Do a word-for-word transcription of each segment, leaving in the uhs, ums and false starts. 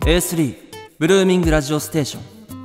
エースリー ブルーミングラジオステーション。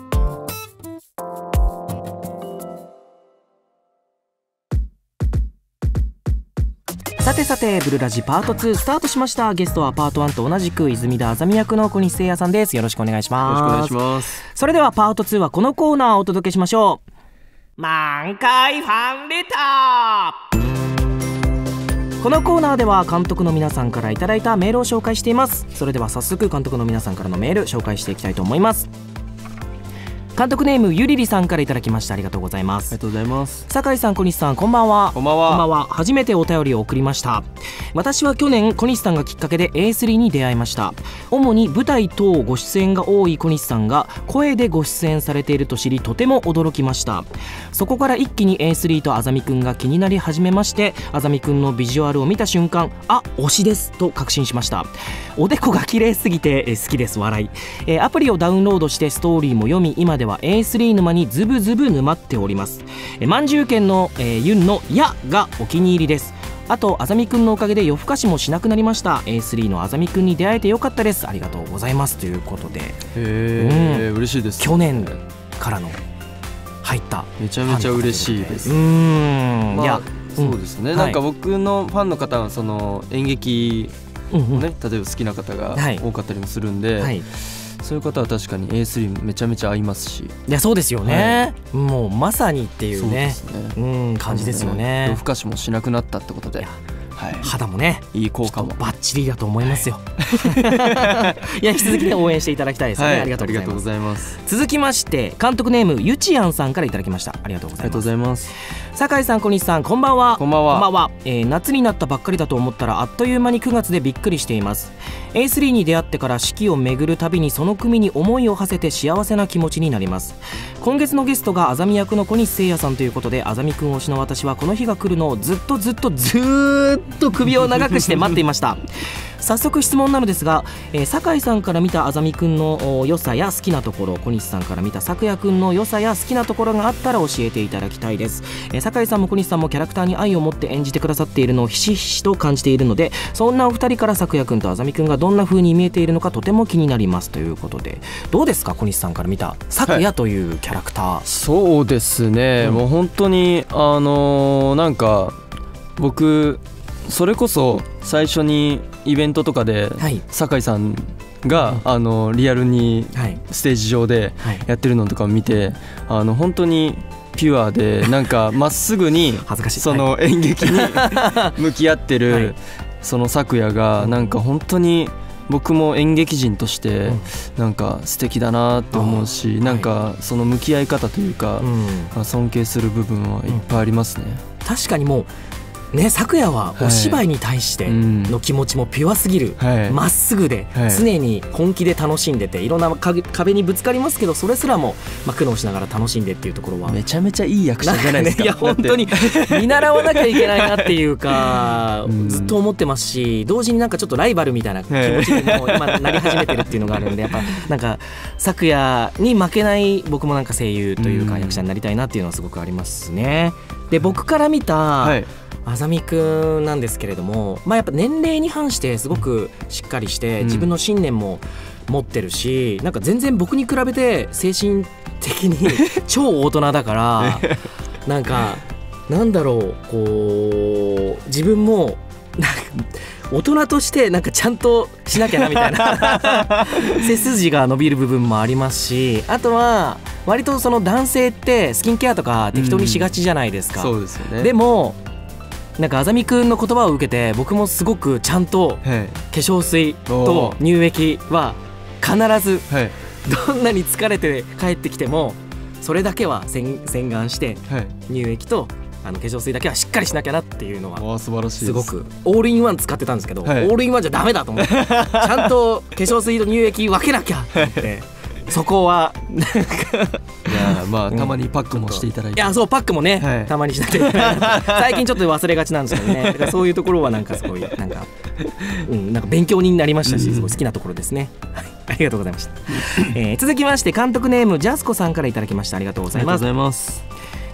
さてさて、ブルラジパートツースタートしました。ゲストはパートワンと同じく泉田あざみ役の小西誠也さんです。よろしくお願いします。 よろしくお願いします。 それではパートツーはこのコーナーをお届けしましょう。満開ファンレター。このコーナーでは監督の皆さんからいただいたメールを紹介しています。それでは早速監督の皆さんからのメール紹介していきたいと思います。監督ネームゆりりさんからいただきました。ありがとうございます。 ありがとうございます。 酒井さん、小西さん、こんばんは。 こんばんは。 こんばんは。初めてお便りを送りました。私は去年小西さんがきっかけで エースリー に出会いました。主に舞台等ご出演が多い小西さんが声でご出演されていると知り、とても驚きました。そこから一気に エースリー とあざみくんが気になり始めまして、あざみくんのビジュアルを見た瞬間、あ、推しですと確信しました。おでこが綺麗すぎて好きです。笑い。えー、アプリをダウンロードしてストーリーも読み、今では エースリー 沼にズブズブ沼っております。えー、まんじゅう県の、えー、ユンのやがお気に入りです。あとあざみくんのおかげで夜更かしもしなくなりました。 エースリー のあざみくんに出会えてよかったです。ありがとうございますということで、 へー、うん、嬉しいです、ね、 去年からの入っためちゃめちゃ嬉しいです。 うーん、 まあ、 いやそうですね、うん、なんか僕のファンの方はその演劇をね、うんうん、例えば好きな方が多かったりもするんで、はいはい、そういう方は確かに エースリー めちゃめちゃ合いますし。 いやそうですよね、はい、もうまさにっていうね、そうですね、うん、感じですよね。 夜更かしもしなくなったってことで、はい、 肌もねいい効果もバッチリだと思いますよ、はい、いや引き続き、ね、応援していただきたいですね、はい、ありがとうございます。続きまして監督ネームゆちやんさんからいただきました。ありがとうございます。酒井さん、小西さん、こんばんは。 こんばんは。 こんばんは。えー、夏になったばっかりだと思ったらあっという間にくがつでびっくりしています。 エースリー に出会ってから四季を巡るたびにその組に思いを馳せて幸せな気持ちになります。今月のゲストがあざみ役の小西誠也さんということで、あざみくん推しの私はこの日が来るのをずっとずっとずーっと首を長くして待っていました早速質問なのですが、えー、酒井さんから見たあざみくんの良さや好きなところ、小西さんから見た咲夜くんの良さや好きなところがあったら教えていただきたいです。えー、酒井さんも小西さんもキャラクターに愛を持って演じてくださっているのをひしひしと感じているので、そんなお二人から咲夜くんとあざみくんがどんな風に見えているのかとても気になりますということで、どうですか小西さんから見た咲夜というキャラクター。はい、 そうですね、うん、もう本当にあのー、なんか僕それこそ最初にイベントとかで酒井さんが、うん、あのリアルにステージ上でやってるのとかを見て、あの本当にピュアでなんかまっすぐにその演劇に向き合ってるその咲夜がなんか本当に僕も演劇人としてなんか素敵だなって思うし、なんかその向き合い方というか尊敬する部分はいっぱいありますね。 確かにもうね、咲夜はお芝居に対しての気持ちもピュアすぎる、はい、まっすぐで、はい、常に本気で楽しんでて、いろんな壁にぶつかりますけどそれすらも、まあ、苦悩しながら楽しんでっていうところはめちゃめちゃいい役者じゃないですか。 いや本当に見習わなきゃいけないなっていうかずっと思ってますし、同時になんかちょっとライバルみたいな気持ちにも今なり始めてるっていうのがあるんで、やっぱなんか咲夜に負けない僕もなんか声優というか役者になりたいなっていうのはすごくありますね。で僕から見た、はいあざみくんなんですけれども、まあ、やっぱ年齢に反してすごくしっかりして自分の信念も持ってるし、なんか全然僕に比べて精神的に超大人だからなんかなんだろう、こう自分も大人としてなんかちゃんとしなきゃなみたいな背筋が伸びる部分もありますし、あとは割とその男性ってスキンケアとか適当にしがちじゃないですか。 うん、そうですよね。 でもなんかあざみくんの言葉を受けて僕もすごくちゃんと化粧水と乳液は必ずどんなに疲れて帰ってきてもそれだけは洗顔して乳液とあの化粧水だけはしっかりしなきゃなっていうのはすごくオールインワン使ってたんですけど、オールインワンじゃダメだと思ってちゃんと化粧水と乳液分けなきゃって思ってそこはいやまあたまにパックもしていただいて、 いやそうパックもね、はい、たまにしなきゃいけない最近ちょっと忘れがちなんですけどね。だからそういうところはなんかすごいなんか、うん、なんか勉強になりましたし、すごい好きなところですね。ありがとうございました、えー、続きまして監督ネームジャスコさんからいただきました。ありがとうございます。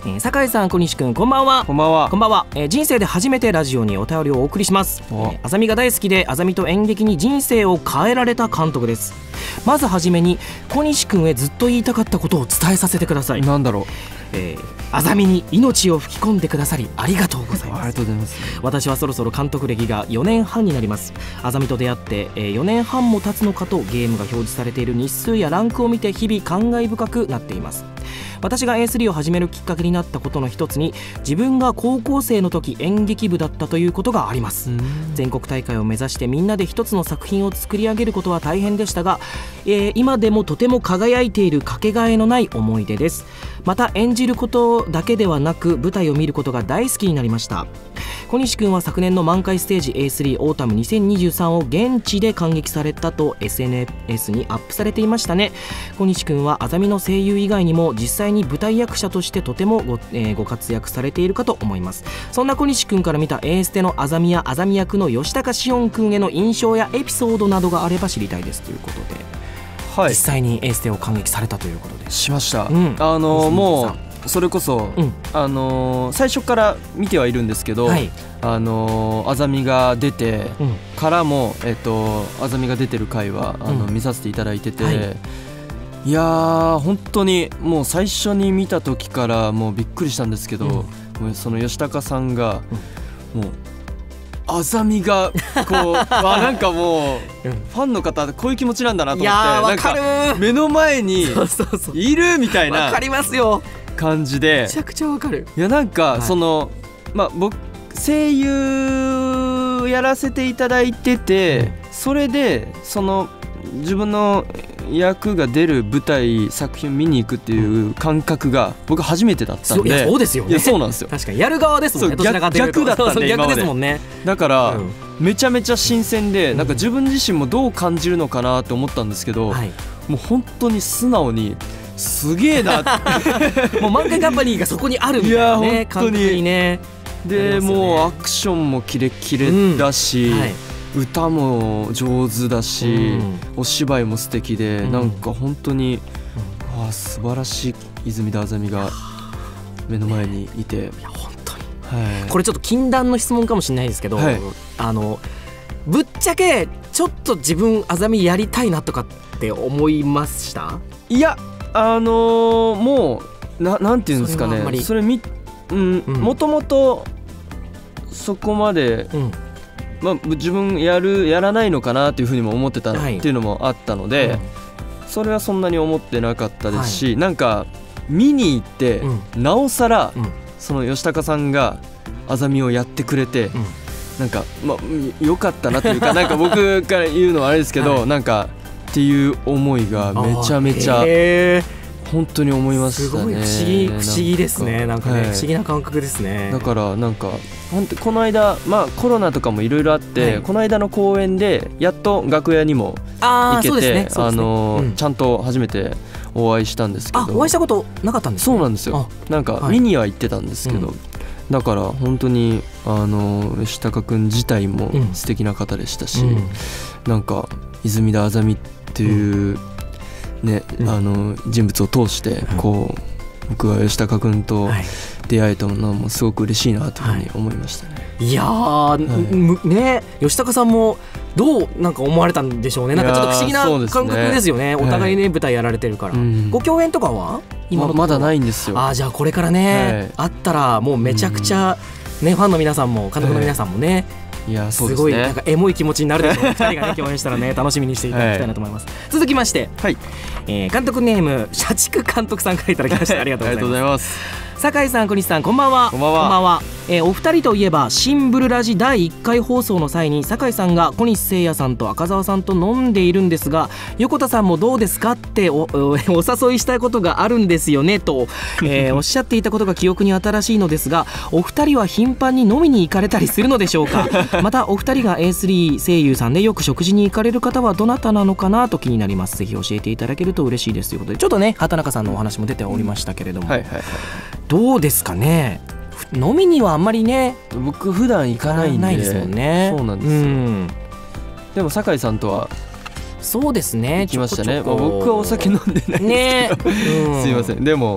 えー、酒井さん、小西くん、こんばんは。 こんばんは。 こんばんは。えー、人生で初めてラジオにお便りをお送りします。えー、あざみが大好きで、あざみと演劇に人生を変えられた監督です。まずはじめに小西くんへずっと言いたかったことを伝えさせてください。 なんだろう。 えー、あざみに命を吹き込んでくださりありがとうございます。 ありがとうございます。 私はそろそろ監督歴がよねんはんになります。あざみと出会って、えー、よねんはんも経つのかとゲームが表示されている日数やランクを見て日々感慨深くなっています。私が エースリー を始めるきっかけになったことの一つに、自分が高校生の時演劇部だったということがあります。全国大会を目指してみんなで一つの作品を作り上げることは大変でしたが、えー、今でもとても輝いているかけがえのない思い出です。また演じることだけではなく舞台を見ることが大好きになりました。小西くんは昨年の満開ステージ エースリー オータムにせんにじゅうさんを現地で感激されたと エスエヌエス にアップされていましたね。小西くんはあざみの声優以外にも実際に舞台役者としてとても ご,、えー、ご活躍されているかと思います。そんな小西くんから見た エーステのあざみやあざみ役の吉高紫音くんへの印象やエピソードなどがあれば知りたいですということで、はい、実際にエーステを感激されたということでしました、 うん、 あのー、もうそれこそ、うん、あのー、最初から見てはいるんですけど、はい、あのー、あざみが出てからも、うん、えっとあざみが出てる回はあの、うん、見させていただいてて、はい、いやー本当にもう最初に見た時からもうびっくりしたんですけど、うん、もうその吉高さんが、うん、もうあざみがこうわなんかもう、うん、ファンの方こういう気持ちなんだなと思って、 いやーわかるー、 なんか目の前にいるみたいなわかりますよ感じで、 めちゃくちゃわかる。 いやなんか、はい、そのまあ僕声優やらせていただいてて、うん、それでその自分の役が出る舞台作品を見に行くっていう感覚が僕初めてだったんで。 いやそうですよね。 いやそうなんですよ。 確かにやる側ですもんね。 逆, 逆だったんで今まで。 逆ですもんね。 だから、うん、めちゃめちゃ新鮮で、なんか自分自身もどう感じるのかなって思ったんですけど、はい、もう本当に素直にすげえなもう漫画カンパニーがそこにあるみたいなね、感覚にね。 で、もうアクションもキレッキレだし、うんはい、歌も上手だし、うん、お芝居も素敵で、うん、なんか本当に、うん、あ素晴らしい泉田あざみが目の前にいて、ね、いや本当に、はい、これちょっと禁断の質問かもしれないですけど、はい、あのぶっちゃけちょっと自分あざみやりたいなとかって思いました？いやあのー、もう な, なんていうんですかね、それ, それみ、うん、うん、もともとそこまで、うん、まあ、自分やるやらないのかなっていうふうにも思ってたっていうのもあったので、はい、うん、それはそんなに思ってなかったですし、はい、なんか見に行って、うん、なおさら、うん、その吉高さんがあざみをやってくれて、うん、なんか、まあ、よかったなというかなんか僕から言うのはあれですけど、はい、なんかっていう思いがめちゃめちゃ本当に思いましたね。 すごい不思議、不思議ですね。なんかね、はい、不思議な感覚ですね。 だからなんか本当この間、まあ、コロナとかもいろいろあって、はい、この間の公演でやっと楽屋にも行けて、ね、あの、うん、ちゃんと初めてお会いしたんですけど。 あ、お会いしたことなかったんですか？ そうなんですよ。なんか見には行ってたんですけど、はい、うん、だから本当にあの吉高くん自体も素敵な方でしたし、うん、なんか泉田あざみっていう、うん、ね、うん、あの人物を通してこう、うん、僕は吉高くんと出会えたのもすごく嬉しいなというふうに思いましたね。 はい、いやー、はい、ね、吉高さんもどうなんか思われたんでしょうね。なんかちょっと不思議な感覚ですよね。お互いね、舞台やられてるから、はい、ご共演とかは今のまだないんですよ。 あ、じゃあこれからね、はい、あったらもうめちゃくちゃ、ね、ファンの皆さんも監督の皆さんもね、 いやそうですね、 すごいなんかエモい気持ちになるでしょう。ふたりがね共演したらね楽しみにしていただきたいなと思います。はい、続きまして、はい、えー、監督ネーム社畜監督さんからいただきましたありがとうございます。酒井さん、小西さん、こんばんは。 こんばんは。こんばんは。 えー、お二人といえば新ブルラジだいいっかい放送の際に酒井さんが小西誠也さんと赤澤さんと飲んでいるんですが、横田さんもどうですかってお, お誘いしたいことがあるんですよねと、えー、おっしゃっていたことが記憶に新しいのですが、お二人は頻繁に飲みに行かれたりするのでしょうか？またお二人が エースリー 声優さんでよく食事に行かれる方はどなたなのかなと気になります。ぜひ教えていただけると嬉しいですということで、ちょっとね畑中さんのお話も出ておりましたけれども、はいはいはい、どうですかね。飲みにはあんまりね僕普段行かないんで。 ないですもんね。 そうなんですよ、うん、でも酒井さんとはそうですね行きましたね。ちょこちょこ僕はお酒飲んでないんですけど、ね、うん、すいません。でも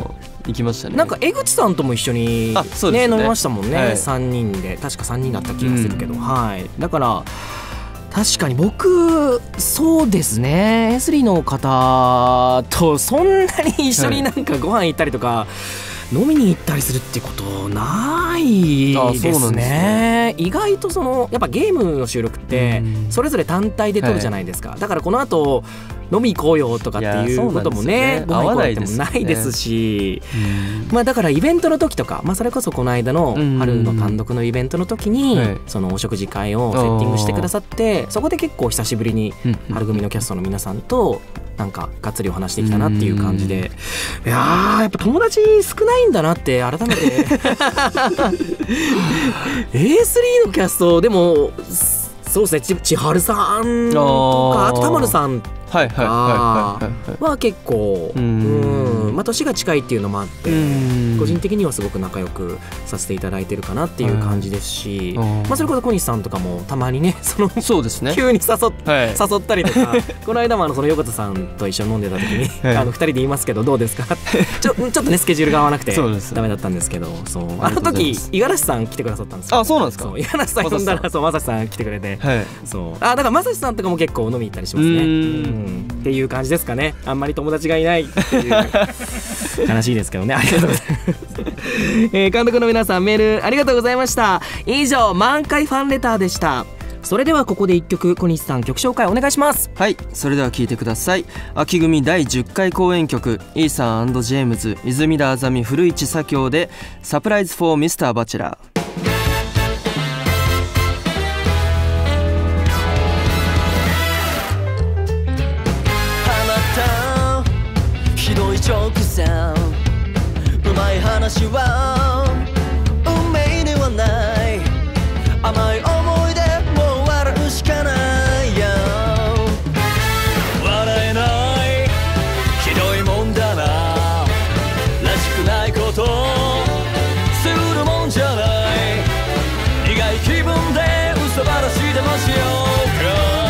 行きましたね。 なんか江口さんとも一緒に、 あ、そうですね、 ね飲みましたもんね、はい、さんにんで確かさんにんだった気がするけど、うん、はい、だから確かに僕そうですね エススリー の方とそんなに一緒になんかご飯行ったりとか、はい、飲みに行ったりするってことないですね。意外とそのやっぱゲームの収録ってそれぞれ単体で撮るじゃないですか、はい、だからこの後飲み行こうよとかっていうこともね、ご飯行こうってもないですし、まあだからイベントの時とか、まあそれこそこの間の春の単独のイベントの時にそのお食事会をセッティングしてくださって、そこで結構久しぶりに春組のキャストの皆さんとなんかがっつりお話できたなっていう感じで、いやーやっぱ友達少ないんだなって改めてエースリー のキャストでもそうですね、ち千春さんとかあと田丸さんはいはいはいは結構うんまあ年が近いっていうのもあって個人的にはすごく仲良くさせていただいてるかなっていう感じですし、まあそれこそ小西さんとかもたまにねそのそうですね急に誘っ、はい、誘ったりとかこの間もあのその横田さんと一緒に飲んでた時に、はい、あのふたりで言いますけどどうですかちょちょっとねスケジュールが合わなくてダメだったんですけど、そうあの時五十嵐さん来てくださったんですよ。 あ、そうなんですか。 五十嵐さん呼んだらそう正志さん来てくれて、はい、そうあだから正志さんとかも結構飲み行ったりしますね。うんっていう感じですかね。あんまり友達がいないっていう悲しいですけどね。ありがとうございます、えー、監督の皆さんメールありがとうございました。以上満開ファンレターでした。それではここでいっきょく小西さん曲紹介お願いします。 はい、それでは聴いてください。秋組だいじゅっかい公演曲イーサン&ジェームズ泉田あざみ古市左京でサプライズフォーミスターバチェラー。 直線うまい話は運命ではない、甘い思い出もう笑うしかないよ。笑えないひどいもんだな、らしくないことするもんじゃない、苦い気分で嘘話でもしようか。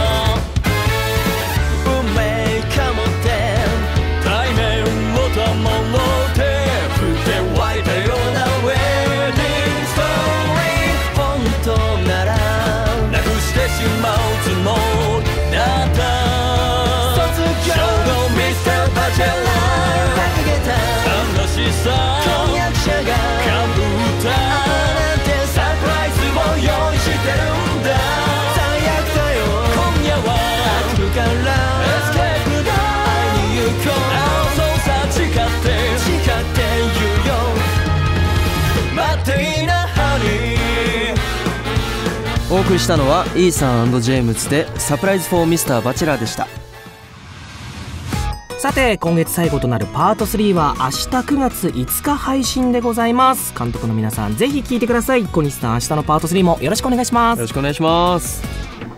運命かもって対面ものテープで湧いたようなウェディングストーリー、本当ならなくしてしまうつもりだった。卒業のミスターバチェラー掲げた楽しさ婚約者がかぶったあなたサプライズを用意してるんだ。最悪だよ今夜は悪夢からエスケープだ会いに行こう。誓って誓って言うよ待っていなハニー。 お送りしたのはイーサン&ジェームズでサプライズフォーミスターバチェラーでした。 さて今月最後となるパートスリーは明日くがついつか配信でございます。監督の皆さんぜひ聞いてください。小西さん明日のパートスリーもよろしくお願いします。 よろしくお願いします。